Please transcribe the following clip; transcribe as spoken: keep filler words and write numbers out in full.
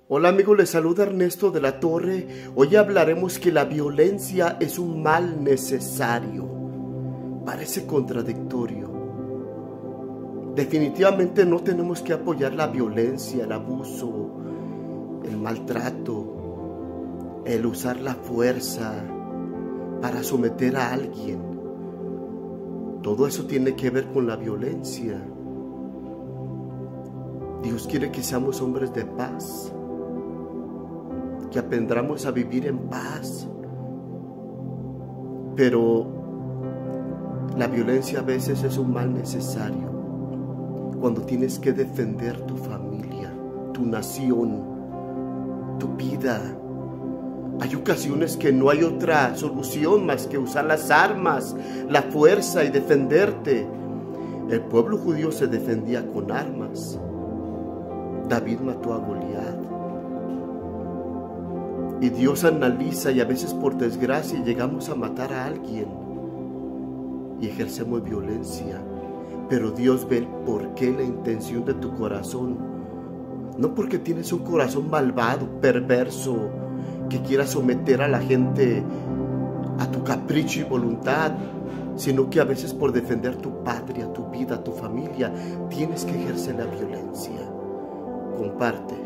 Hola amigos, les saluda Ernesto de la Torre. Hoy hablaremos que la violencia es un mal necesario. Parece contradictorio. Definitivamente no tenemos que apoyar la violencia, el abuso, el maltrato, el usar la fuerza para someter a alguien. Todo eso tiene que ver con la violencia. Dios quiere que seamos hombres de paz, que aprendamos a vivir en paz. Pero la violencia a veces es un mal necesario cuando tienes que defender tu familia, tu nación, tu vida. Hay ocasiones que no hay otra solución más que usar las armas, la fuerza y defenderte. El pueblo judío se defendía con armas. David mató a Goliat. Y Dios analiza, y a veces por desgracia llegamos a matar a alguien y ejercemos violencia. Pero Dios ve el porqué, la intención de tu corazón. No porque tienes un corazón malvado, perverso, que quiera someter a la gente a tu capricho y voluntad, sino que a veces por defender tu patria, tu vida, tu familia, tienes que ejercer la violencia. Comparte.